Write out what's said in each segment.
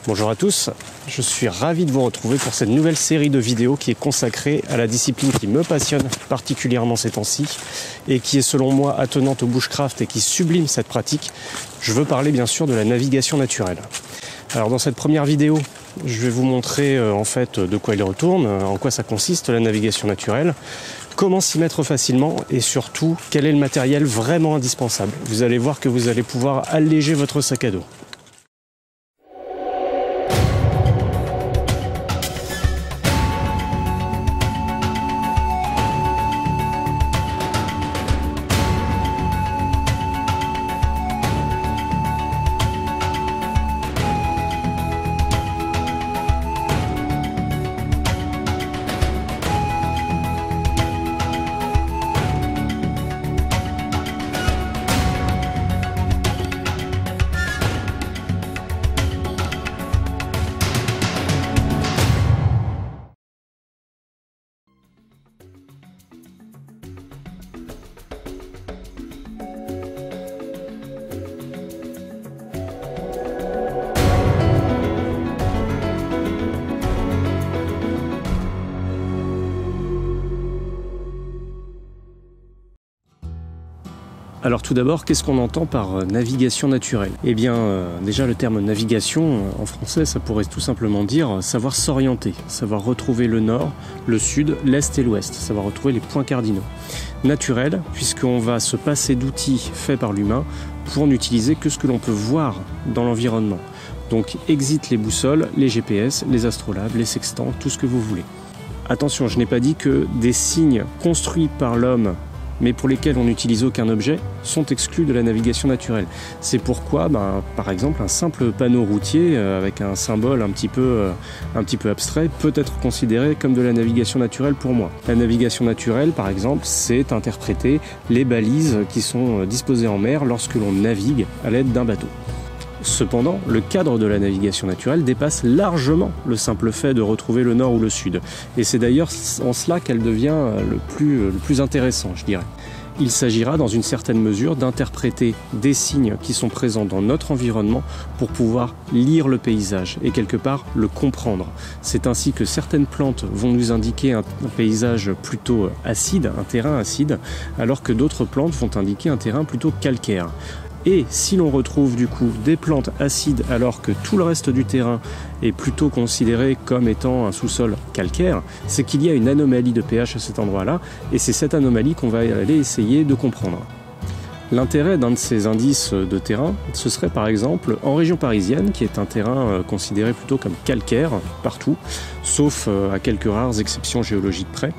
Bonjour à tous, je suis ravi de vous retrouver pour cette nouvelle série de vidéos qui est consacrée à la discipline qui me passionne particulièrement ces temps-ci et qui est selon moi attenante au bushcraft et qui sublime cette pratique. Je veux parler bien sûr de la navigation naturelle. Alors dans cette première vidéo, je vais vous montrer en fait de quoi il retourne, en quoi ça consiste la navigation naturelle, comment s'y mettre facilement et surtout quel est le matériel vraiment indispensable. Vous allez voir que vous allez pouvoir alléger votre sac à dos. Alors tout d'abord, qu'est-ce qu'on entend par navigation naturelle? Eh bien, déjà le terme navigation, en français, ça pourrait tout simplement dire savoir s'orienter, savoir retrouver le nord, le sud, l'est et l'ouest, savoir retrouver les points cardinaux. Naturel, puisqu'on va se passer d'outils faits par l'humain pour n'utiliser que ce que l'on peut voir dans l'environnement. Donc exit les boussoles, les GPS, les astrolabes, les sextants, tout ce que vous voulez. Attention, je n'ai pas dit que des signes construits par l'homme mais pour lesquels on n'utilise aucun objet, sont exclus de la navigation naturelle. C'est pourquoi, par exemple, un simple panneau routier avec un symbole un petit peu abstrait peut être considéré comme de la navigation naturelle pour moi. La navigation naturelle, par exemple, c'est interpréter les balises qui sont disposées en mer lorsque l'on navigue à l'aide d'un bateau. Cependant, le cadre de la navigation naturelle dépasse largement le simple fait de retrouver le nord ou le sud. Et c'est d'ailleurs en cela qu'elle devient le plus intéressant, je dirais. Il s'agira dans une certaine mesure d'interpréter des signes qui sont présents dans notre environnement pour pouvoir lire le paysage et quelque part le comprendre. C'est ainsi que certaines plantes vont nous indiquer un paysage plutôt acide, un terrain acide, alors que d'autres plantes vont indiquer un terrain plutôt calcaire. Et si l'on retrouve du coup des plantes acides alors que tout le reste du terrain est plutôt considéré comme étant un sous-sol calcaire, c'est qu'il y a une anomalie de pH à cet endroit-là et c'est cette anomalie qu'on va aller essayer de comprendre. L'intérêt d'un de ces indices de terrain, ce serait par exemple en région parisienne, qui est un terrain considéré plutôt comme calcaire partout, sauf à quelques rares exceptions géologiques près.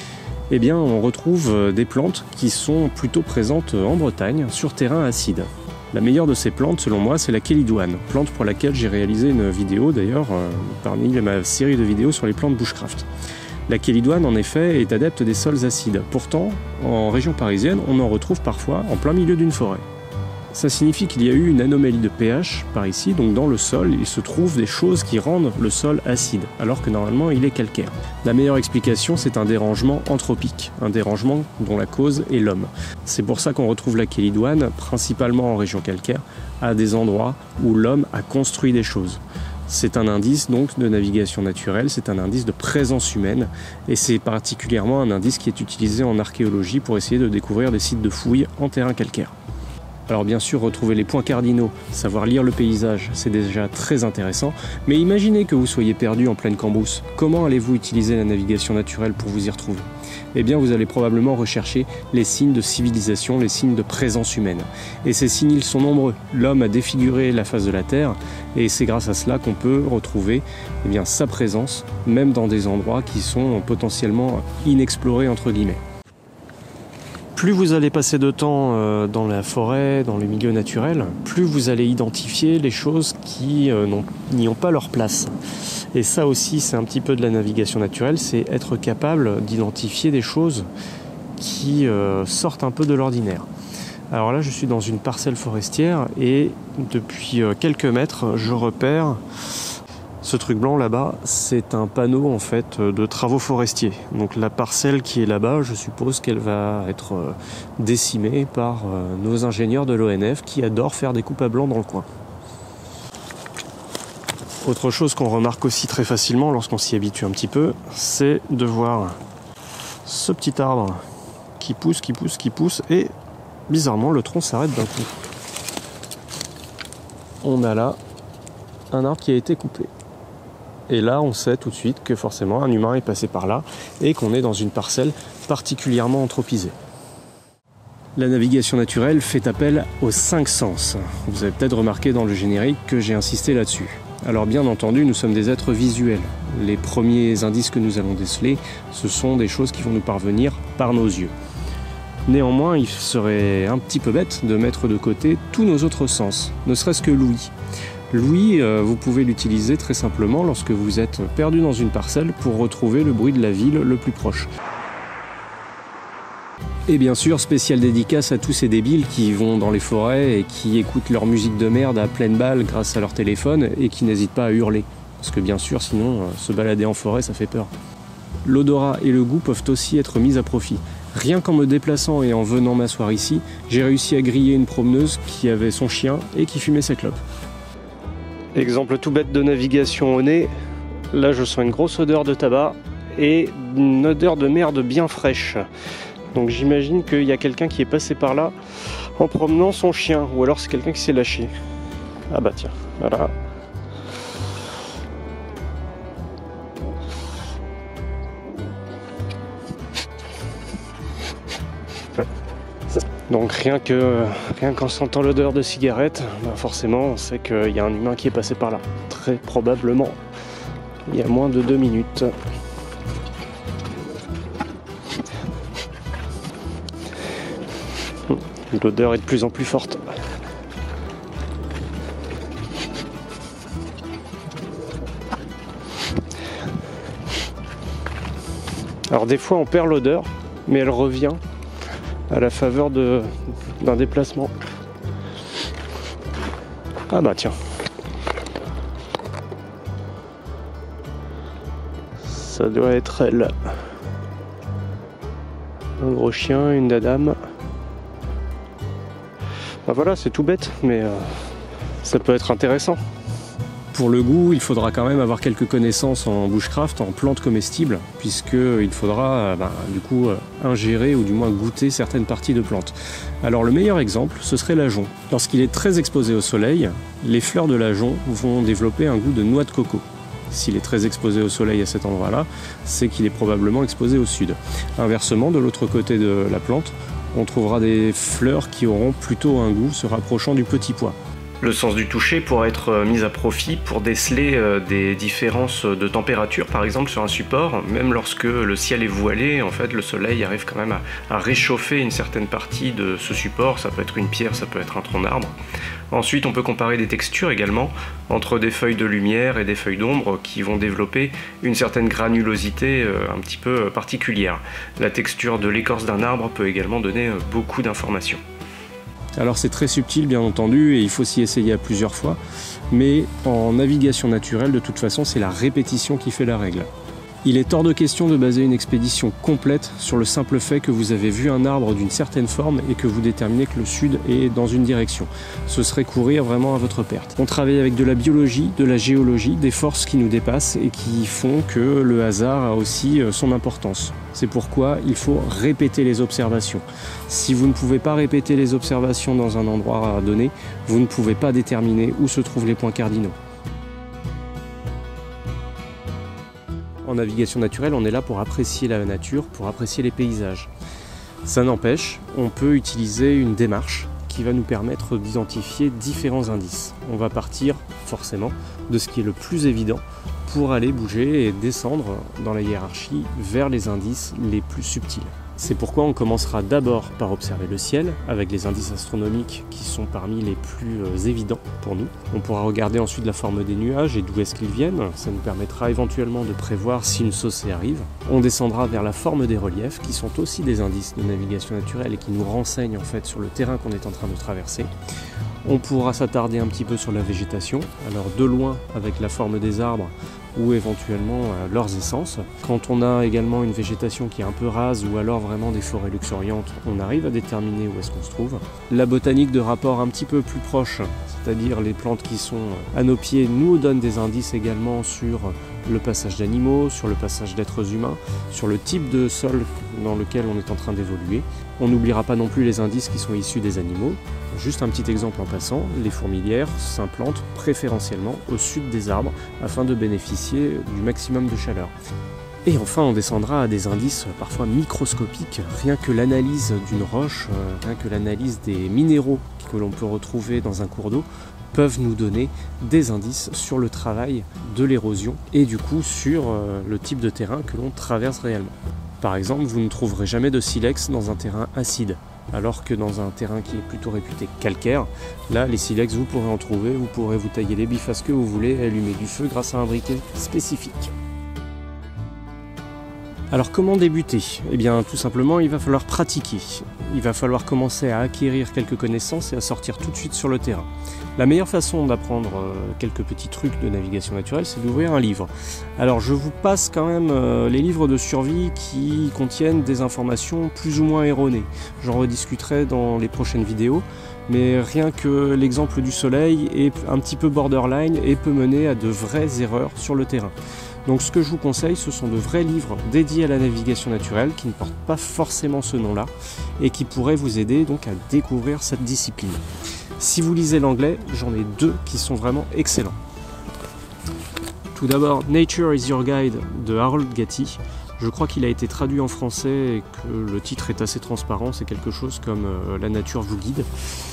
Eh bien, on retrouve des plantes qui sont plutôt présentes en Bretagne, sur terrain acide. La meilleure de ces plantes, selon moi, c'est la kélidoine, plante pour laquelle j'ai réalisé une vidéo, d'ailleurs, parmi ma série de vidéos sur les plantes bushcraft. La kélidoine, en effet, est adepte des sols acides. Pourtant, en région parisienne, on en retrouve parfois en plein milieu d'une forêt. Ça signifie qu'il y a eu une anomalie de pH par ici, donc dans le sol, il se trouve des choses qui rendent le sol acide, alors que normalement il est calcaire. La meilleure explication, c'est un dérangement anthropique, un dérangement dont la cause est l'homme. C'est pour ça qu'on retrouve la kélidoine, principalement en région calcaire, à des endroits où l'homme a construit des choses. C'est un indice donc de navigation naturelle, c'est un indice de présence humaine, et c'est particulièrement un indice qui est utilisé en archéologie pour essayer de découvrir des sites de fouilles en terrain calcaire. Alors bien sûr, retrouver les points cardinaux, savoir lire le paysage, c'est déjà très intéressant, mais imaginez que vous soyez perdu en pleine cambrousse. Comment allez-vous utiliser la navigation naturelle pour vous y retrouver? Eh bien, vous allez probablement rechercher les signes de civilisation, les signes de présence humaine. Et ces signes, ils sont nombreux. L'homme a défiguré la face de la Terre, et c'est grâce à cela qu'on peut retrouver sa présence, même dans des endroits qui sont potentiellement inexplorés, entre guillemets. Plus vous allez passer de temps dans la forêt, dans les milieux naturels, plus vous allez identifier les choses qui n'y ont pas leur place. Et ça aussi, c'est un petit peu de la navigation naturelle, c'est être capable d'identifier des choses qui sortent un peu de l'ordinaire. Alors là, je suis dans une parcelle forestière et depuis quelques mètres, je repère ce truc blanc là-bas, c'est un panneau en fait de travaux forestiers. Donc la parcelle qui est là-bas, je suppose qu'elle va être décimée par nos ingénieurs de l'ONF qui adorent faire des coupes à blanc dans le coin. Autre chose qu'on remarque aussi très facilement lorsqu'on s'y habitue un petit peu, c'est de voir ce petit arbre qui pousse, et bizarrement le tronc s'arrête d'un coup. On a là un arbre qui a été coupé. Et là on sait tout de suite que forcément un humain est passé par là et qu'on est dans une parcelle particulièrement anthropisée. La navigation naturelle fait appel aux 5 sens. Vous avez peut-être remarqué dans le générique que j'ai insisté là-dessus. Alors bien entendu, nous sommes des êtres visuels. Les premiers indices que nous allons déceler, ce sont des choses qui vont nous parvenir par nos yeux. Néanmoins, il serait un petit peu bête de mettre de côté tous nos autres sens, ne serait-ce que l'ouïe. L'ouïe, vous pouvez l'utiliser très simplement lorsque vous êtes perdu dans une parcelle pour retrouver le bruit de la ville le plus proche. Et bien sûr, spéciale dédicace à tous ces débiles qui vont dans les forêts et qui écoutent leur musique de merde à pleine balle grâce à leur téléphone et qui n'hésitent pas à hurler. Parce que bien sûr, sinon, se balader en forêt, ça fait peur. L'odorat et le goût peuvent aussi être mis à profit. Rien qu'en me déplaçant et en venant m'asseoir ici, j'ai réussi à griller une promeneuse qui avait son chien et qui fumait sa clope. Exemple tout bête de navigation au nez, là je sens une grosse odeur de tabac et une odeur de merde bien fraîche. Donc j'imagine qu'il y a quelqu'un qui est passé par là en promenant son chien, ou alors c'est quelqu'un qui s'est lâché. Ah bah tiens, voilà. Donc rien qu'en sentant l'odeur de cigarette, bah forcément on sait qu'il y a un humain qui est passé par là. Très probablement il y a moins de 2 minutes. L'odeur est de plus en plus forte. Alors des fois on perd l'odeur, mais elle revient à la faveur d'un déplacement. Ah bah tiens. Ça doit être elle. Un gros chien, une dadame. Bah voilà, c'est tout bête, mais ça peut être intéressant. Pour le goût, il faudra quand même avoir quelques connaissances en bushcraft, en plantes comestibles, puisqu'il faudra du coup ingérer ou du moins goûter certaines parties de plantes. Alors le meilleur exemple, ce serait l'ajonc. Lorsqu'il est très exposé au soleil, les fleurs de l'ajonc vont développer un goût de noix de coco. S'il est très exposé au soleil à cet endroit-là, c'est qu'il est probablement exposé au sud. Inversement, de l'autre côté de la plante, on trouvera des fleurs qui auront plutôt un goût se rapprochant du petit pois. Le sens du toucher pourra être mis à profit pour déceler des différences de température, par exemple sur un support. Même lorsque le ciel est voilé, en fait, le soleil arrive quand même à réchauffer une certaine partie de ce support. Ça peut être une pierre, ça peut être un tronc d'arbre. Ensuite, on peut comparer des textures également entre des feuilles de lumière et des feuilles d'ombre qui vont développer une certaine granulosité un petit peu particulière. La texture de l'écorce d'un arbre peut également donner beaucoup d'informations. Alors c'est très subtil bien entendu et il faut s'y essayer à plusieurs fois, mais en navigation naturelle de toute façon c'est la répétition qui fait la règle. Il est hors de question de baser une expédition complète sur le simple fait que vous avez vu un arbre d'une certaine forme et que vous déterminez que le sud est dans une direction. Ce serait courir vraiment à votre perte. On travaille avec de la biologie, de la géologie, des forces qui nous dépassent et qui font que le hasard a aussi son importance. C'est pourquoi il faut répéter les observations. Si vous ne pouvez pas répéter les observations dans un endroit donné, vous ne pouvez pas déterminer où se trouvent les points cardinaux. En navigation naturelle, on est là pour apprécier la nature, pour apprécier les paysages. Ça n'empêche, on peut utiliser une démarche qui va nous permettre d'identifier différents indices. On va partir forcément de ce qui est le plus évident pour aller bouger et descendre dans la hiérarchie vers les indices les plus subtils. C'est pourquoi on commencera d'abord par observer le ciel, avec les indices astronomiques qui sont parmi les plus évidents pour nous. On pourra regarder ensuite la forme des nuages et d'où est-ce qu'ils viennent. Ça nous permettra éventuellement de prévoir si une saucée arrive. On descendra vers la forme des reliefs, qui sont aussi des indices de navigation naturelle et qui nous renseignent en fait sur le terrain qu'on est en train de traverser. On pourra s'attarder un petit peu sur la végétation, alors de loin avec la forme des arbres ou éventuellement leurs essences. Quand on a également une végétation qui est un peu rase ou alors vraiment des forêts luxuriantes, on arrive à déterminer où est-ce qu'on se trouve. La botanique de rapport un petit peu plus proche, c'est-à-dire les plantes qui sont à nos pieds, nous donnent des indices également sur le passage d'animaux, sur le passage d'êtres humains, sur le type de sol dans lequel on est en train d'évoluer. On n'oubliera pas non plus les indices qui sont issus des animaux. Juste un petit exemple en passant, les fourmilières s'implantent préférentiellement au sud des arbres afin de bénéficier du maximum de chaleur. Et enfin, on descendra à des indices parfois microscopiques. Rien que l'analyse d'une roche, rien que l'analyse des minéraux que l'on peut retrouver dans un cours d'eau peuvent nous donner des indices sur le travail de l'érosion et du coup sur le type de terrain que l'on traverse réellement. Par exemple, vous ne trouverez jamais de silex dans un terrain acide, alors que dans un terrain qui est plutôt réputé calcaire, là les silex vous pourrez en trouver, vous pourrez vous tailler les bifasses que vous voulez et allumer du feu grâce à un briquet spécifique. Alors comment débuter? Eh bien tout simplement il va falloir pratiquer, il va falloir commencer à acquérir quelques connaissances et à sortir tout de suite sur le terrain. La meilleure façon d'apprendre quelques petits trucs de navigation naturelle, c'est d'ouvrir un livre. Alors je vous passe quand même les livres de survie qui contiennent des informations plus ou moins erronées. J'en rediscuterai dans les prochaines vidéos, mais rien que l'exemple du soleil est un petit peu borderline et peut mener à de vraies erreurs sur le terrain. Donc ce que je vous conseille, ce sont de vrais livres dédiés à la navigation naturelle qui ne portent pas forcément ce nom-là et qui pourraient vous aider donc à découvrir cette discipline. Si vous lisez l'anglais, j'en ai deux qui sont vraiment excellents. Tout d'abord, Nature is Your Guide de Harold Gatty. Je crois qu'il a été traduit en français et que le titre est assez transparent, c'est quelque chose comme La nature vous guide.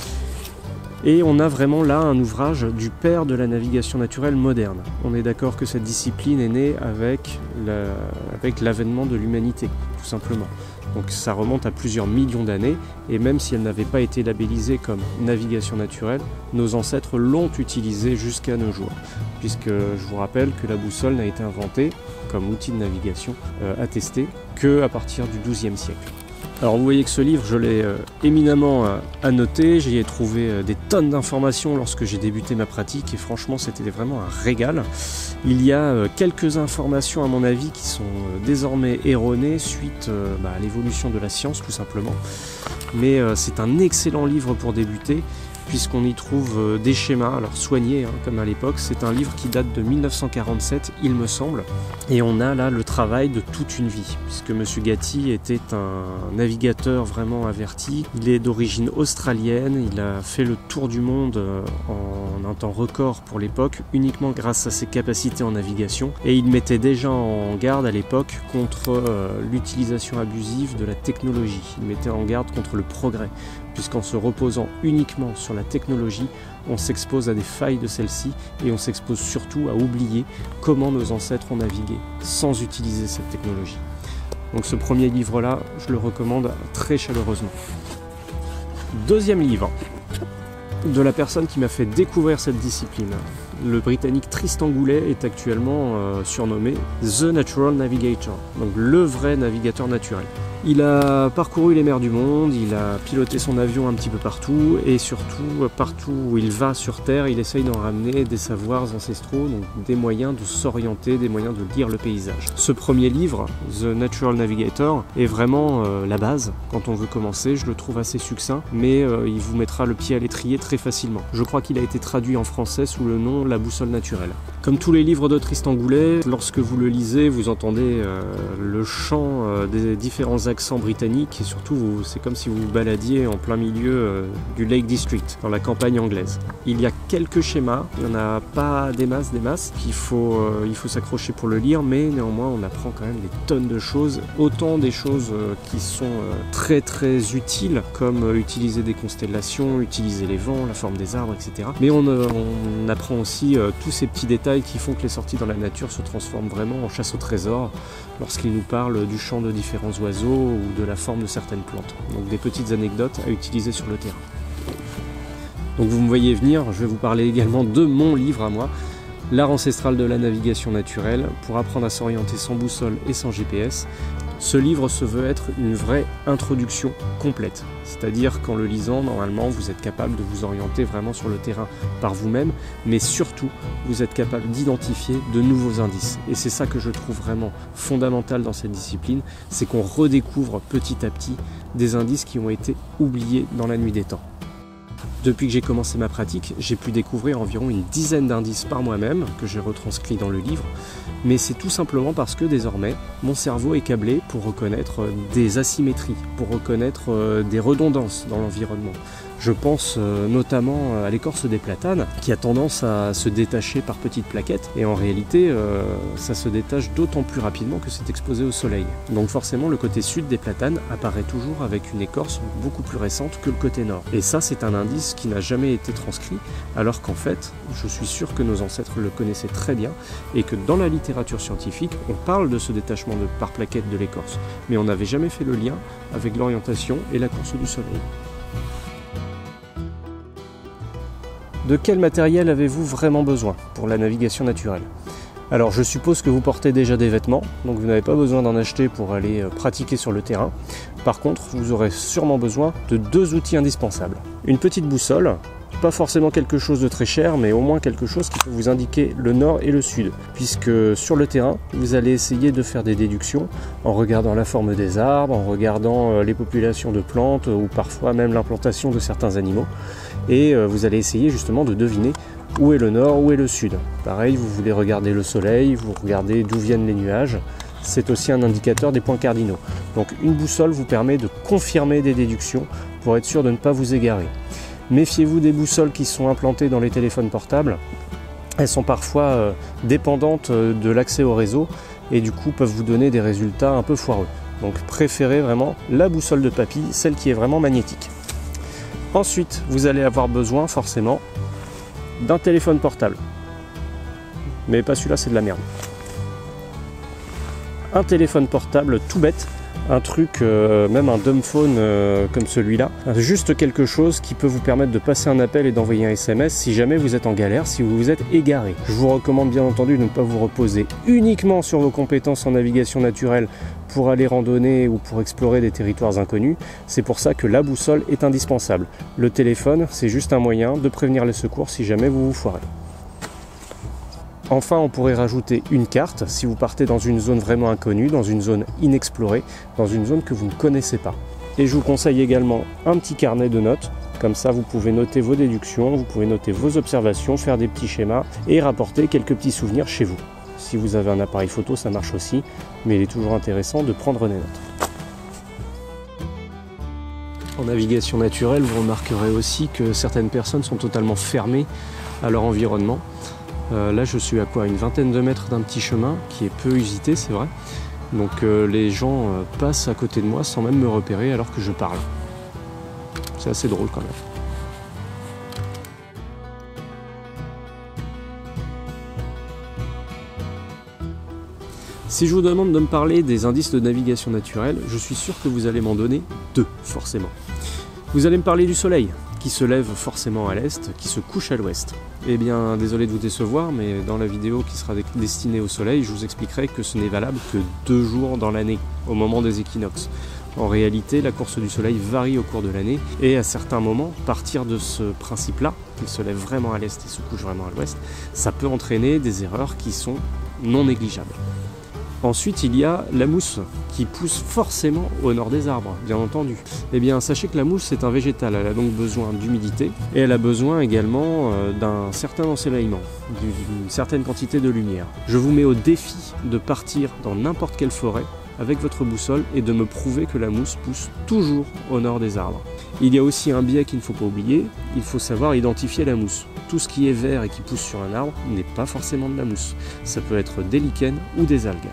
Et on a vraiment là un ouvrage du père de la navigation naturelle moderne. On est d'accord que cette discipline est née avec l'avènement de l'humanité, tout simplement. Donc ça remonte à plusieurs millions d'années, et même si elle n'avait pas été labellisée comme navigation naturelle, nos ancêtres l'ont utilisée jusqu'à nos jours. Puisque je vous rappelle que la boussole n'a été inventée comme outil de navigation attesté qu'à partir du XIIe siècle. Alors vous voyez que ce livre, je l'ai éminemment annoté, j'y ai trouvé des tonnes d'informations lorsque j'ai débuté ma pratique et franchement c'était vraiment un régal. Il y a quelques informations à mon avis qui sont désormais erronées suite à l'évolution de la science tout simplement. Mais c'est un excellent livre pour débuter puisqu'on y trouve des schémas, alors soignés comme à l'époque. C'est un livre qui date de 1947 il me semble, et on a là le travail de toute une vie, puisque M. Gatty était un navigateur vraiment averti. Il est d'origine australienne, il a fait le tour du monde en un temps record pour l'époque, uniquement grâce à ses capacités en navigation, et il mettait déjà en garde à l'époque contre l'utilisation abusive de la technologie. Il mettait en garde contre le progrès, puisqu'en se reposant uniquement sur la technologie, on s'expose à des failles de celle-ci et on s'expose surtout à oublier comment nos ancêtres ont navigué sans utiliser cette technologie. Donc ce premier livre-là, je le recommande très chaleureusement. Deuxième livre, de la personne qui m'a fait découvrir cette discipline. Le Britannique Tristan Goulet est actuellement surnommé The Natural Navigator, donc le vrai navigateur naturel. Il a parcouru les mers du monde, il a piloté son avion un petit peu partout, et surtout, partout où il va sur Terre, il essaye d'en ramener des savoirs ancestraux, donc des moyens de s'orienter, des moyens de lire le paysage. Ce premier livre, The Natural Navigator, est vraiment la base. Quand on veut commencer, je le trouve assez succinct, mais il vous mettra le pied à l'étrier très facilement. Je crois qu'il a été traduit en français sous le nom La boussole naturelle. Comme tous les livres de Tristan Goulet, lorsque vous le lisez, vous entendez le chant des différents accents britanniques et surtout c'est comme si vous vous baladiez en plein milieu du Lake District, dans la campagne anglaise. Il y a quelques schémas, il n'y en a pas des masses, il faut s'accrocher pour le lire, mais néanmoins on apprend quand même des tonnes de choses, autant des choses qui sont très très utiles, comme utiliser des constellations, utiliser les vents, la forme des arbres, etc. Mais on apprend aussi tous ces petits détails qui font que les sorties dans la nature se transforment vraiment en chasse au trésor lorsqu'il nous parle du chant de différents oiseaux ou de la forme de certaines plantes. Donc des petites anecdotes à utiliser sur le terrain. Donc vous me voyez venir, je vais vous parler également de mon livre à moi, L'art ancestral de la navigation naturelle, pour apprendre à s'orienter sans boussole et sans GPS. Ce livre se veut être une vraie introduction complète, c'est-à-dire qu'en le lisant, normalement, vous êtes capable de vous orienter vraiment sur le terrain par vous-même, mais surtout, vous êtes capable d'identifier de nouveaux indices. Et c'est ça que je trouve vraiment fondamental dans cette discipline, c'est qu'on redécouvre petit à petit des indices qui ont été oubliés dans la nuit des temps. Depuis que j'ai commencé ma pratique, j'ai pu découvrir environ une dizaine d'indices par moi-même, que j'ai retranscrits dans le livre, mais c'est tout simplement parce que désormais, mon cerveau est câblé pour reconnaître des asymétries, pour reconnaître des redondances dans l'environnement. Je pense notamment à l'écorce des platanes, qui a tendance à se détacher par petites plaquettes, et en réalité, ça se détache d'autant plus rapidement que c'est exposé au soleil. Donc forcément, le côté sud des platanes apparaît toujours avec une écorce beaucoup plus récente que le côté nord. Et ça, c'est un indice qui n'a jamais été transcrit, alors qu'en fait, je suis sûr que nos ancêtres le connaissaient très bien, et que dans la littérature scientifique, on parle de ce détachement par plaquettes de l'écorce, mais on n'avait jamais fait le lien avec l'orientation et la course du soleil. De quel matériel avez-vous vraiment besoin pour la navigation naturelle? Alors je suppose que vous portez déjà des vêtements, donc vous n'avez pas besoin d'en acheter pour aller pratiquer sur le terrain. Par contre, vous aurez sûrement besoin de deux outils indispensables. Une petite boussole, pas forcément quelque chose de très cher, mais au moins quelque chose qui peut vous indiquer le nord et le sud, puisque sur le terrain, vous allez essayer de faire des déductions en regardant la forme des arbres, en regardant les populations de plantes ou parfois même l'implantation de certains animaux, et vous allez essayer justement de deviner où est le nord, où est le sud. Pareil, vous voulez regarder le soleil, vous regardez d'où viennent les nuages. C'est aussi un indicateur des points cardinaux. Donc une boussole vous permet de confirmer des déductions pour être sûr de ne pas vous égarer. Méfiez-vous des boussoles qui sont implantées dans les téléphones portables. Elles sont parfois dépendantes de l'accès au réseau et du coup peuvent vous donner des résultats un peu foireux. Donc préférez vraiment la boussole de papy, celle qui est vraiment magnétique. Ensuite, vous allez avoir besoin forcément d'un téléphone portable. Mais pas celui-là, c'est de la merde. Un téléphone portable tout bête, un truc, même un dumbphone comme celui-là. Juste quelque chose qui peut vous permettre de passer un appel et d'envoyer un SMS si jamais vous êtes en galère, si vous vous êtes égaré. Je vous recommande bien entendu de ne pas vous reposer uniquement sur vos compétences en navigation naturelle pour aller randonner ou pour explorer des territoires inconnus. C'est pour ça que la boussole est indispensable. Le téléphone, c'est juste un moyen de prévenir les secours si jamais vous vous foirez. Enfin, on pourrait rajouter une carte si vous partez dans une zone vraiment inconnue, dans une zone inexplorée, dans une zone que vous ne connaissez pas. Et je vous conseille également un petit carnet de notes. Comme ça, vous pouvez noter vos déductions, vous pouvez noter vos observations, faire des petits schémas et rapporter quelques petits souvenirs chez vous. Si vous avez un appareil photo, ça marche aussi, mais il est toujours intéressant de prendre des notes. En navigation naturelle, vous remarquerez aussi que certaines personnes sont totalement fermées à leur environnement. Là, je suis à quoi? Une vingtaine de mètres d'un petit chemin qui est peu usité, c'est vrai. Donc les gens passent à côté de moi sans même me repérer alors que je parle. C'est assez drôle quand même. Si je vous demande de me parler des indices de navigation naturelle, je suis sûr que vous allez m'en donner deux, forcément. Vous allez me parler du soleil, qui se lève forcément à l'est, qui se couche à l'ouest. Eh bien, désolé de vous décevoir, mais dans la vidéo qui sera destinée au soleil, je vous expliquerai que ce n'est valable que 2 jours dans l'année, au moment des équinoxes. En réalité, la course du soleil varie au cours de l'année, et à certains moments, partir de ce principe-là, qu'il se lève vraiment à l'est et se couche vraiment à l'ouest, ça peut entraîner des erreurs qui sont non négligeables. Ensuite, il y a la mousse, qui pousse forcément au nord des arbres, bien entendu. Eh bien, sachez que la mousse, c'est un végétal, elle a donc besoin d'humidité, et elle a besoin également d'un certain ensoleillement, d'une certaine quantité de lumière. Je vous mets au défi de partir dans n'importe quelle forêt avec votre boussole et de me prouver que la mousse pousse toujours au nord des arbres. Il y a aussi un biais qu'il ne faut pas oublier, il faut savoir identifier la mousse. Tout ce qui est vert et qui pousse sur un arbre n'est pas forcément de la mousse. Ça peut être des lichens ou des algues.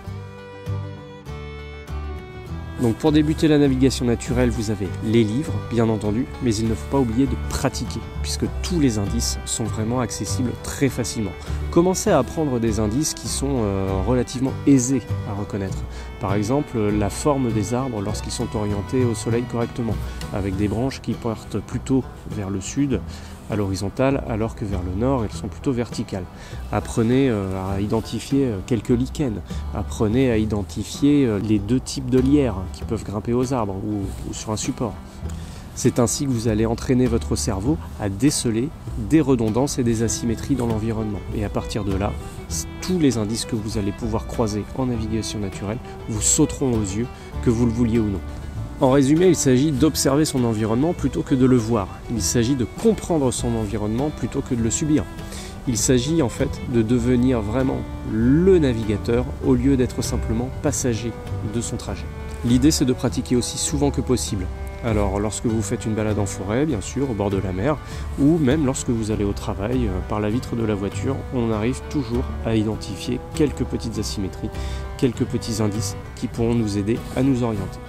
Donc pour débuter la navigation naturelle, vous avez les livres, bien entendu, mais il ne faut pas oublier de pratiquer, puisque tous les indices sont vraiment accessibles très facilement. Commencez à apprendre des indices qui sont relativement aisés à reconnaître. Par exemple, la forme des arbres lorsqu'ils sont orientés au soleil correctement, avec des branches qui portent plutôt vers le sud, à l'horizontale, alors que vers le nord, elles sont plutôt verticales. Apprenez à identifier quelques lichens, apprenez à identifier les 2 types de lierres qui peuvent grimper aux arbres ou sur un support. C'est ainsi que vous allez entraîner votre cerveau à déceler des redondances et des asymétries dans l'environnement. Et à partir de là, tous les indices que vous allez pouvoir croiser en navigation naturelle vous sauteront aux yeux, que vous le vouliez ou non. En résumé, il s'agit d'observer son environnement plutôt que de le voir. Il s'agit de comprendre son environnement plutôt que de le subir. Il s'agit en fait de devenir vraiment le navigateur au lieu d'être simplement passager de son trajet. L'idée, c'est de pratiquer aussi souvent que possible. Alors lorsque vous faites une balade en forêt, bien sûr, au bord de la mer, ou même lorsque vous allez au travail, par la vitre de la voiture, on arrive toujours à identifier quelques petites asymétries, quelques petits indices qui pourront nous aider à nous orienter.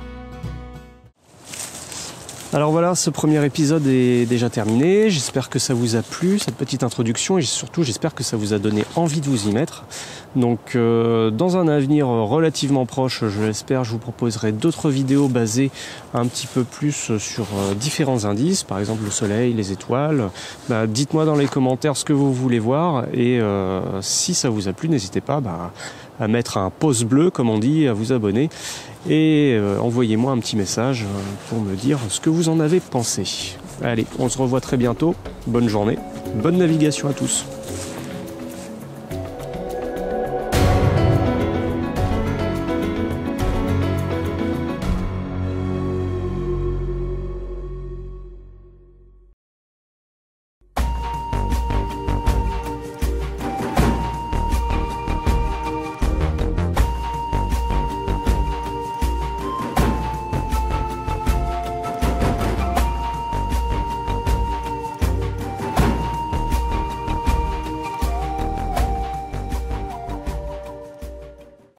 Alors voilà, ce premier épisode est déjà terminé. J'espère que ça vous a plu, cette petite introduction, et surtout j'espère que ça vous a donné envie de vous y mettre. Donc dans un avenir relativement proche, je l'espère, je vous proposerai d'autres vidéos basées un petit peu plus sur différents indices, par exemple le soleil, les étoiles. Dites-moi dans les commentaires ce que vous voulez voir, et si ça vous a plu, n'hésitez pas à mettre un pouce bleu, comme on dit, à vous abonner, et envoyez-moi un petit message pour me dire ce que vous en avez pensé. Allez, on se revoit très bientôt. Bonne journée, bonne navigation à tous.